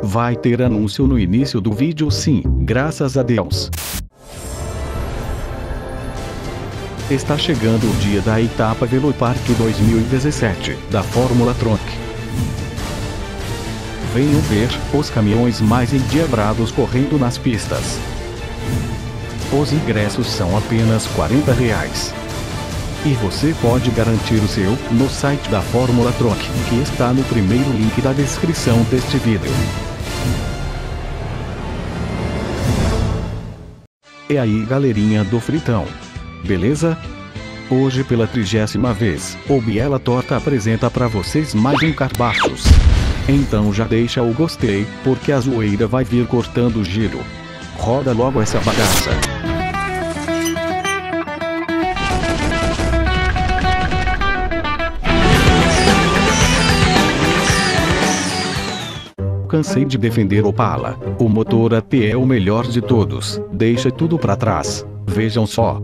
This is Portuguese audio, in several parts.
Vai ter anúncio no início do vídeo sim, graças a Deus. Está chegando o dia da etapa Velopark 2017, da Fórmula Truck. Venham ver os caminhões mais endiabrados correndo nas pistas. Os ingressos são apenas R$40. E você pode garantir o seu no site da Fórmula Truck, que está no primeiro link da descrição deste vídeo. E aí galerinha do Fritão, beleza? Hoje pela 30ª vez, o Biela Torta apresenta para vocês mais um Carbaços. Então já deixa o gostei, porque a zoeira vai vir cortando o giro. Roda logo essa bagaça. Cansei de defender Opala. O motor AP é o melhor de todos. Deixa tudo pra trás. Vejam só.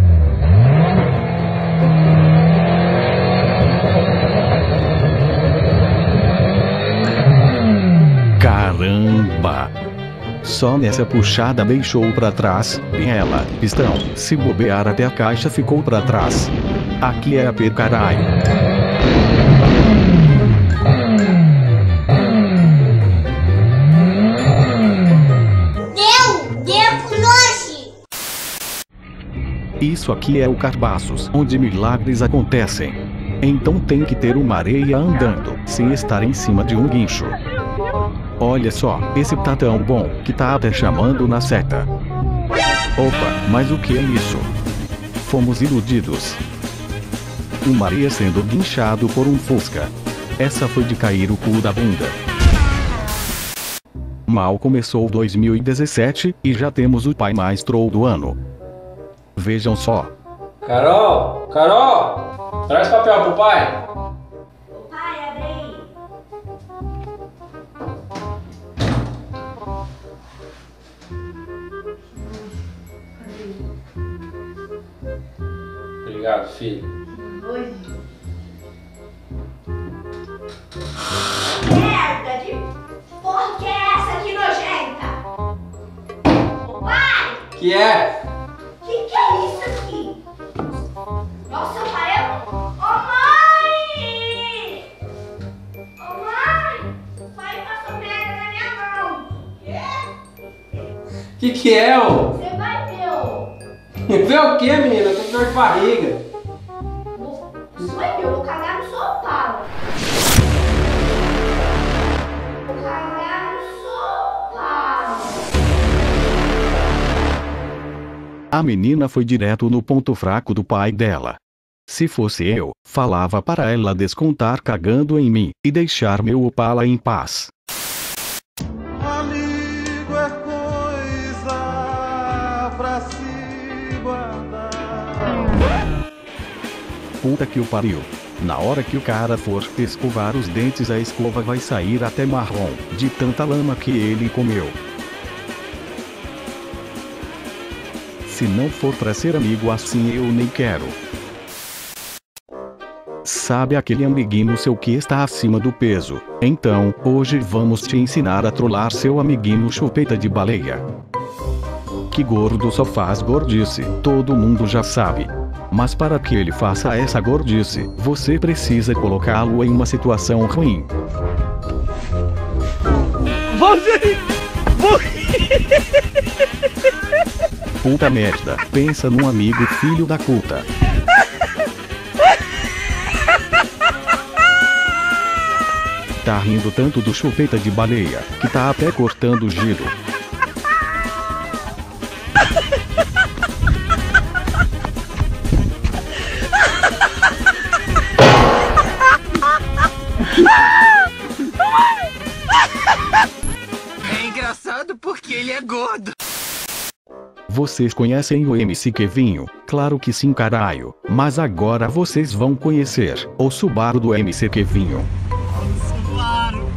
Caramba! Só nessa puxada deixou pra trás. Ela, pistão, se bobear até a caixa ficou pra trás. Aqui é AP caralho. Isso aqui é o Carbaços, onde milagres acontecem. Então tem que ter uma areia andando, sem estar em cima de um guincho. Olha só, esse tá tão bom, que tá até chamando na seta. Opa, mas o que é isso? Fomos iludidos. Uma areia sendo guinchado por um Fusca. Essa foi de cair o cu da bunda. Mal começou 2017, e já temos o pai mais troll do ano. Vejam só. Carol! Carol! Traz papel pro pai! Pai, abre aí. Obrigado, filho. Oi. Merda de porra que é essa aqui nojenta? Ô pai! Que é? Que é isso aqui? Nossa, pai é... Ô mãe! Ô mãe! O pai passou merda na minha mão. Quê? Que é, ô? Você vai ver, ô. Vê o que, menina? Eu tô com dor de barriga. Você vai ver, eu vou cagar no sofá. Vou cagar no sofá. A menina foi direto no ponto fraco do pai dela. Se fosse eu, falava para ela descontar cagando em mim, e deixar meu Opala em paz. Amigo é coisa pra se guardar. Puta que o pariu. Na hora que o cara for escovar os dentes, a escova vai sair até marrom, de tanta lama que ele comeu. Se não for pra ser amigo assim eu nem quero. Sabe aquele amiguinho seu que está acima do peso? Então, hoje vamos te ensinar a trollar seu amiguinho chupeta de baleia. Que gordo só faz gordice, todo mundo já sabe. Mas para que ele faça essa gordice, você precisa colocá-lo em uma situação ruim. Puta merda, pensa num amigo filho da puta. Tá rindo tanto do chupeta de baleia, que tá até cortando o giro. É engraçado porque ele é gordo. Vocês conhecem o MC Kevinho? Claro que sim, caralho. Mas agora vocês vão conhecer o Subaru do MC Kevinho. Subaru.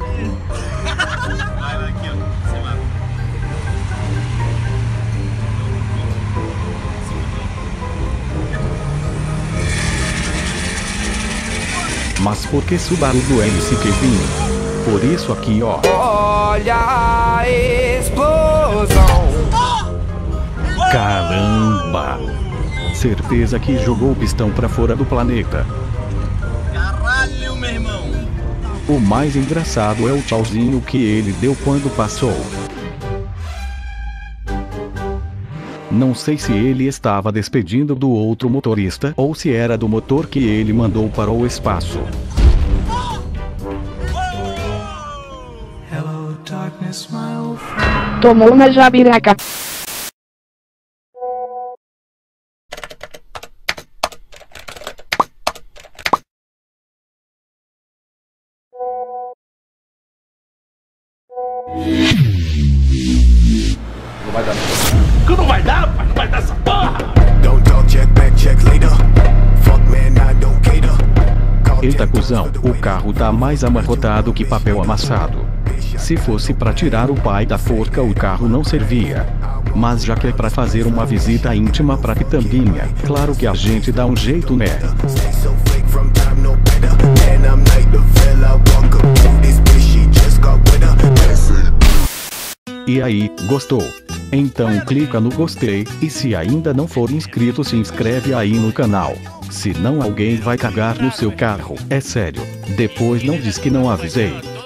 Mas por que Subaru do MC Kevinho? Por isso aqui ó. olha a explosão. Caramba! Certeza que jogou o pistão pra fora do planeta. Caralho, meu irmão. O mais engraçado é o tchauzinho que ele deu quando passou. Não sei se ele estava despedindo do outro motorista ou se era do motor que ele mandou para o espaço. Tomou uma jabiraca. Não vai dar, pai. Não vai dar essa porra. Eita cuzão, o carro tá mais amarrotado que papel amassado. Se fosse pra tirar o pai da forca o carro não servia. Mas já que é pra fazer uma visita íntima pra Pitanguinha, claro que a gente dá um jeito, né? E aí, gostou? Então clica no gostei, e se ainda não for inscrito se inscreve aí no canal. Senão alguém vai cagar no seu carro, é sério. Depois não diz que não avisei.